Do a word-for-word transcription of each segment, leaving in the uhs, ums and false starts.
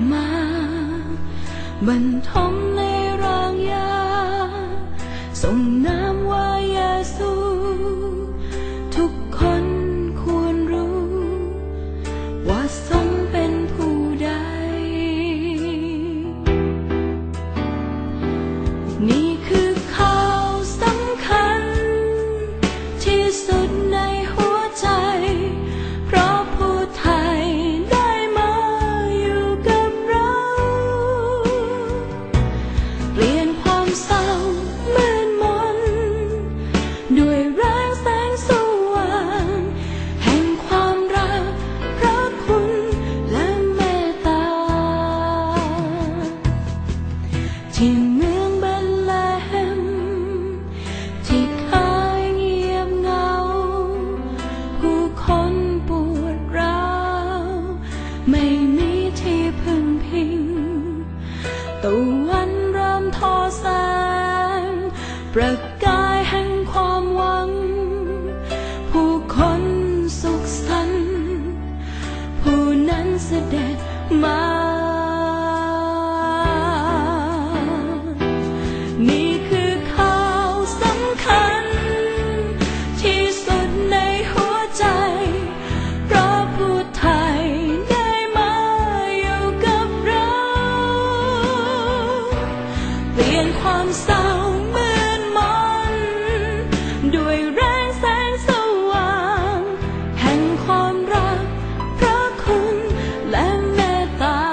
มาบรรทมในรางยาส่งน้ำว่าเยซูทุกคนควรรู้ว่าทรงเป็นผู้ใดนี่คือข่าวสำคัญที่สุดในหัวใจเพราะผู้ไทยได้มาอยู่กับเราเปลี่ยนความเศร้ามืดมนด้วยแรงแสงสว่างแห่งความรักพระคุณและเมตตาที่เมืองเบธเลเฮมที่เคยเงียบเหงาผู้คนปวดร้าวไม่มีที่พึ่งพิงตะวันเริ่มทอแสงประกายแห่งความหวังผู้คนสุขสันต์ผู้นั้นเสด็จมานี่คือข่าวสำคัญที่สุดในหัวใจเพราะผู้ไทยได้มาอยู่กับเราเปลี่ยนความเศร้ามืดมนด้วยแรงแสงสว่างแห่งความรักพระคุณและเมตตา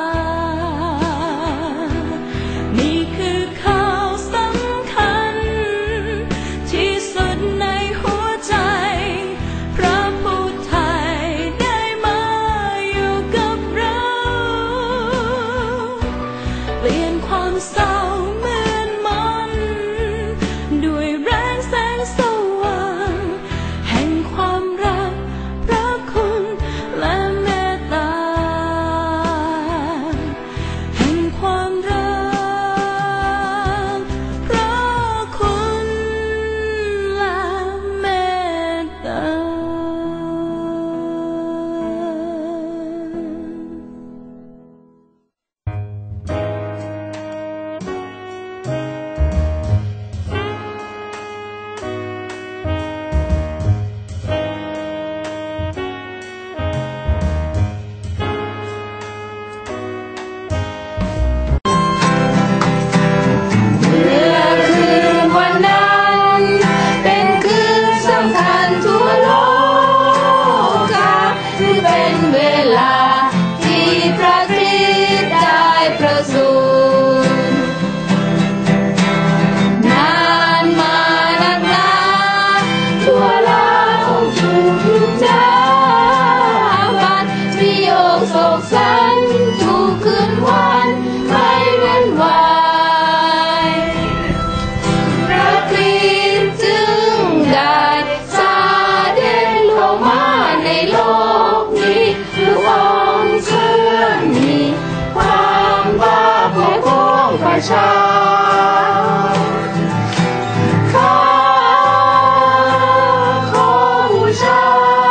นี่คือข่าวสำคัญที่สุดในหัวใจพระผู้ไทยได้มาอยู่กับเราเปลี่ยนความเศร้ามืดมนด้วยแรงแสงสว่างแห่งความรักพระคุณและเมตตาแห่งความรักพระคุณและเมตตาวันนั้นเป็นคืนสำคัญทั่วโลกาคือเป็นเวลาที่พระคริสต์ได้ประสูตินานมานักหนาทั่วโลกถูกยุบจาบัดวิโยคโศกสันทุกคืนวันไม่เว้นวันพระคริสต์จึงได้เสด็จลงมาในโลกนี้เพื่อทรงเชื่อมีความบาปของประชาข้าขอบูชา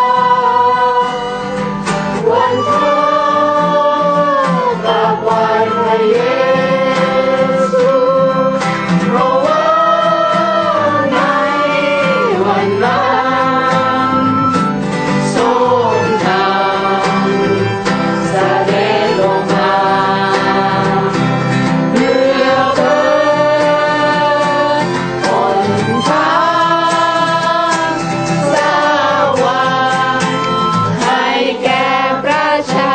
วันเถิดกราบไหว้พระเยซูเพราะว่าในวันนั้นทรงทำเสด็จลงมาเพื่อเปิดหนทางสว่างให้แก่ประชา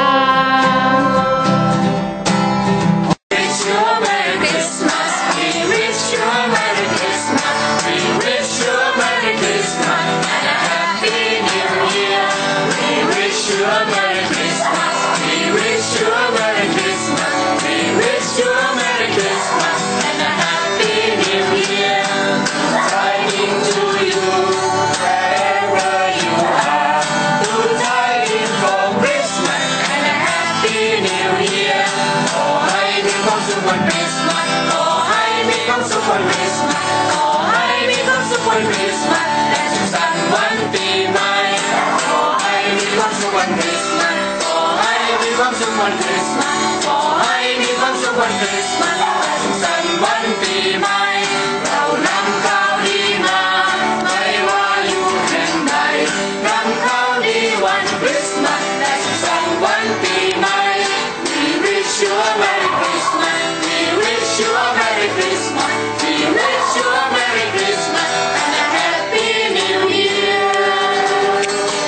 wish you a Merry Christmas. We wish you a Merry Christmas. We wish you a Merry Christmas and a Happy New Year. We wish you a Merry Christmas. We wish you a Merry Christmas. We wish you a Merry Christmas and a Happy New Year. Writing to you wherever you are. Good tidings from Christmas and a Happy New Year. ขอให้มีความสุขวันคริสต์มาสขอให้มีความสุขวันคริสต์มาสขอให้มีความสุขวันคริสต์มาสและสุขสันต์วันปีใหม่ขอให้มีความสุขวันคริสต์มาสขอให้มีความสุขวันคริสต์มาสขอให้มีความสุขวันคริสต์มาสและสุขสันต์วันปีใหม่